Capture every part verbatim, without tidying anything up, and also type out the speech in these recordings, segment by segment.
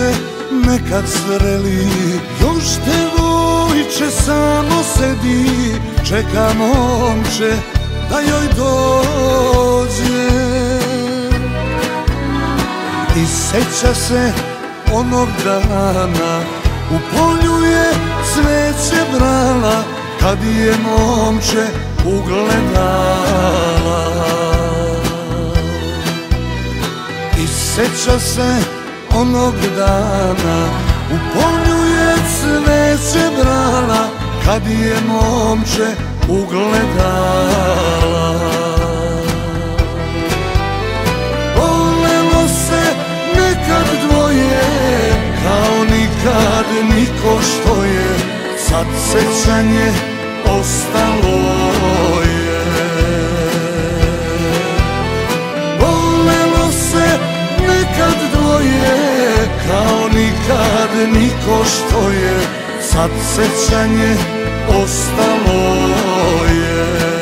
se nekad sreli, još devojče samo sedi, čeka momče da joj dođe. I seća se onog dana, u polju je cveće brala, kad je momče ugledala. I seća se onog dana, u polju je cveće brala, kad je momče ugledala. Volelo se nekad dvoje, kao nikad niko što je, sad sećanje ostalo je. Volelo se nekad dvoje, kao nikad niko što je, sad sećanje ostalo je.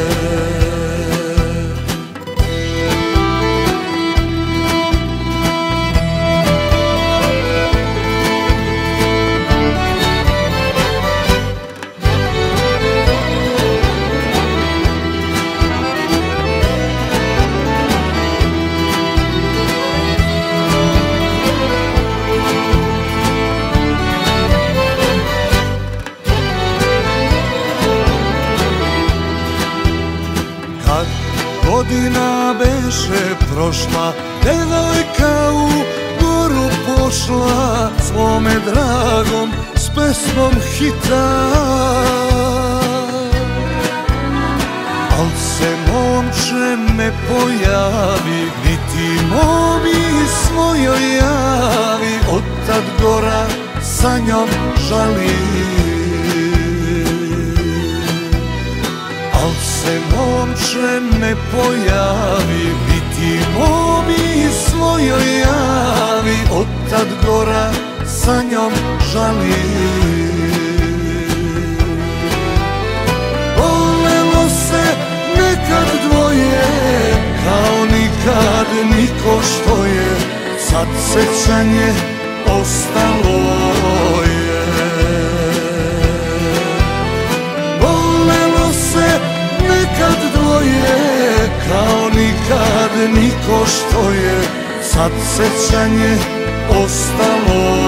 Godina beše prošla, devojka u goru pošla, svome dragom s pesmom hita. Al se momče ne pojavi, niti momi svojoj javi, otad gora sa njom žali. Al se momče ne pojavi, niti momi svojoj javi, otad gora sa njom žali. Volelo se nekad dvoje, kao nikad niko što je, sad sećanje ostalo je. Nekad dvoje, kao nikad niko što je, sad sećanje ostalo